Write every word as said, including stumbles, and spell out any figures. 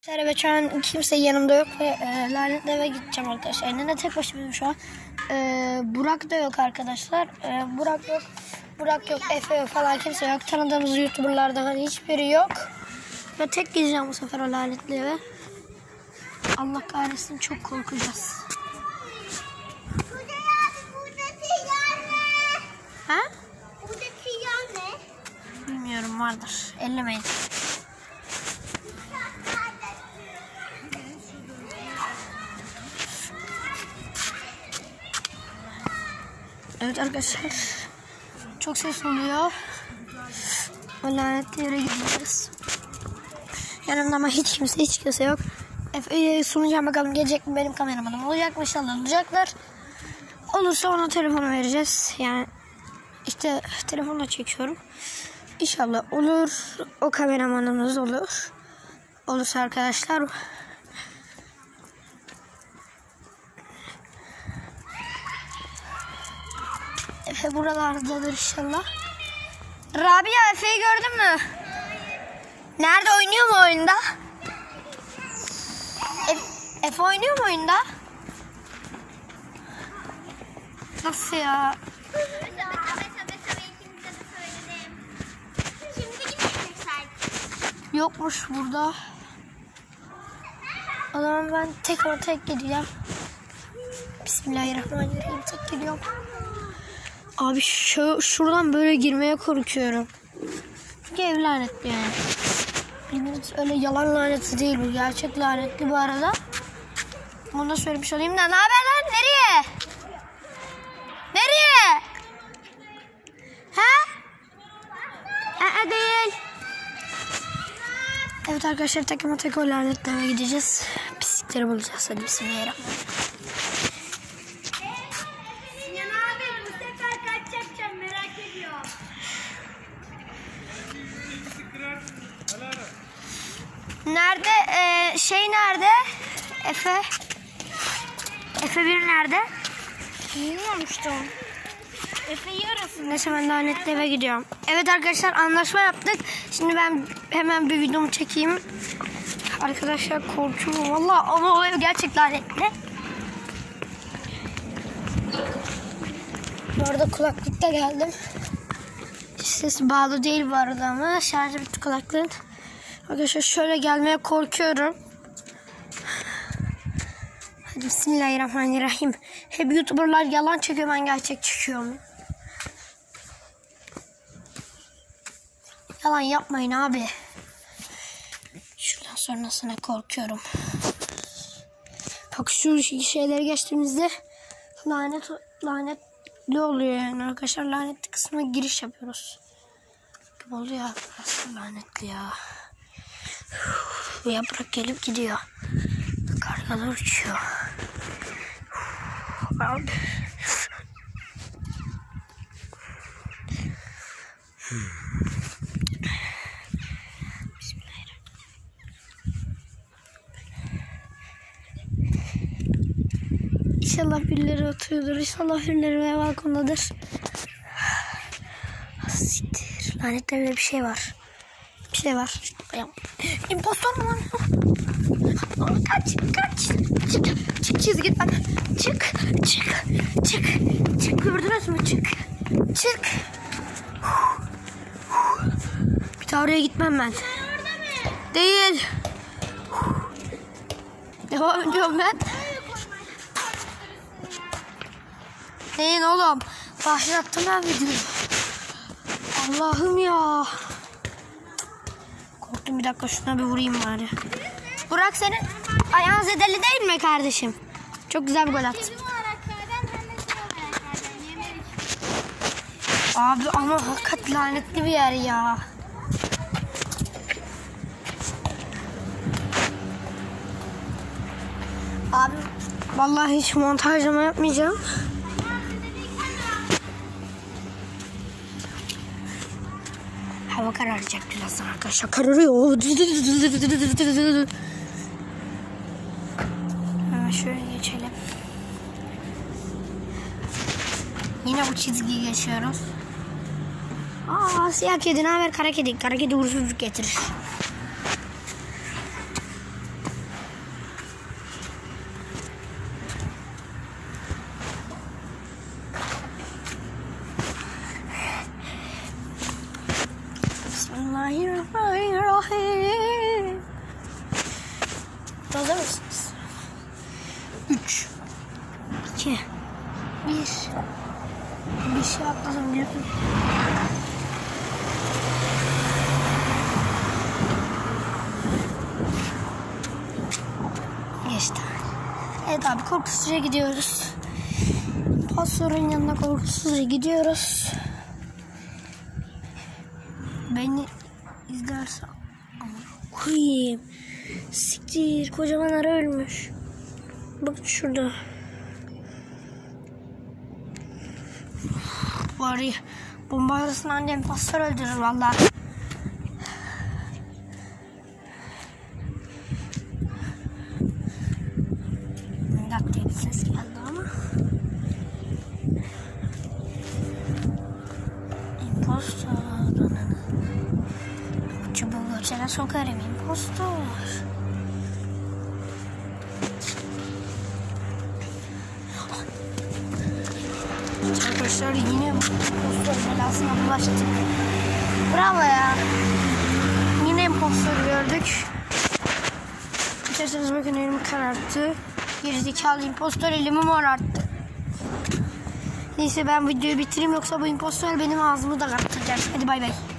Evet, şu an kimse yanımda yok ve e, lanetli eve gideceğim arkadaşlar. Yani ne tek başımayım şu an. E, Burak da yok arkadaşlar. E, Burak yok. Burak yok, Efe yok falan, kimse yok. Tanıdığımız YouTuber'lardan hani hiçbiri yok. Ve tek gideceğim bu sefer o lanetli eve. Allah kahretsin, çok korkacağız. Ha? Buradaki yer ne? Bilmiyorum, vardır. Ellemeyin. Evet arkadaşlar, çok ses oluyor. O lanetli yere gidiyoruz. Yanımda ama hiç kimse, hiç kimse yok. Efe'yi sunacağım, bakalım gelecek mi, benim kameramanım olacak mı? İnşallah olacaklar. Olursa ona telefonu vereceğiz. Yani işte telefonla çekiyorum. İnşallah olur. O kameramanımız olur. Olursa arkadaşlar. Efe buralardadır inşallah. Rabia, Efe'yi gördün mü? Nerede, oynuyor mu oyunda? Efe, Efe oynuyor mu oyunda? Nasıl ya? Yokmuş burada. O zaman ben tek ama tek gideceğim. Bismillahirrahmanirrahim, tek gidiyorum. Abi şu, şuradan böyle girmeye korkuyorum. Çünkü ev lanetli yani. Bilmiyoruz, öyle yalan laneti değil bu. Gerçek lanetli bu arada. Bunu da söylemiş olayım da. Ne haber lan? Nereye? Nereye? Ha? Ee değil. Evet arkadaşlar, tek ama tek o lanetli eve gideceğiz. Pislikleri bulacağız. Hadi bismillahirrahmanirrahim. Nerede? Ee, şey nerede? Efe. Efe bir nerede? Bilmiyormuştum. Efe'yi arasın. Neyse, ben lanetli eve gidiyorum. Evet arkadaşlar, anlaşma yaptık. Şimdi ben hemen bir videomu çekeyim. Arkadaşlar korkuyorum valla, ama o ev gerçek lanetli. Bu arada kulaklıkta geldim. Ses bağlı değil bu arada ama şarjı bitti kulaklığın. Arkadaşlar şöyle gelmeye korkuyorum. Hadi bismillahirrahmanirrahim. Hep YouTuber'lar yalan çekiyor, ben gerçek çekiyorum. Yalan yapmayın abi. Şuradan sonrasına korkuyorum. Bak şu şeyleri geçtiğimizde lanet lanetli oluyor yani arkadaşlar. Lanetli kısmına giriş yapıyoruz. Gibi oluyor. Nasıl lanetli ya. Bu yaprak gelip gidiyor. Kargalar uçuyor. Abi. İnşallah birileri oturuyordur. İnşallah birileri ve balkondadır. Siktir. Lanetli bir şey var. Bir şey var. İmpostor mu lan? Kaç, kaç. Çık, çık çizgiden. Çık, çık, çık. Çık, gördünüz mü? Çık, çık. Bir daha oraya gitmem ben. Değil. Devam ediyorum ben. Neyin oğlum? Başlattım ben videoyu. Allah'ım ya. Korktum, bir dakika şuna bir vurayım bari. Burak, senin ayağın zedeli değil mi kardeşim? Çok güzel bir gol attın. Abi ama hakikat lanetli bir yer ya. Abi vallahi hiç montajlama yapmayacağım. Hava kararacak birazdan arkadaşlar. Kararıyor. Hemen şöyle geçelim. Yine bu çizgiyi geçiyoruz. Aa, siyah kedi ne haber? Kara kedi. Kara kedi uğursuzluk getirir. Hazır mısınız? Üç, iki, bir. Bir şey atladım biliyorum. Geçti. Evet abi, korkusuzca gidiyoruz. Pasörün yanına korkusuzca gidiyoruz. Beni izlersen koyayım. Siktir, kocaman arı ölmüş. Bak şurada. Var ya, bomba arasını annem pasör öldürür vallahi. Dak diye bir ses geldi ama. İmpostor. Çubuğu göçene sokarım, impostor. Arkadaşlar yine impostor belasına bulaştık. Bravo ya. Yine impostor gördük. İsterseniz bakın, elimi kararttı. Gerizekalı impostor elimi morarttı. Neyse ben videoyu bitireyim, yoksa bu impostor benim ağzımı da kaptıracak. Hadi bay bay.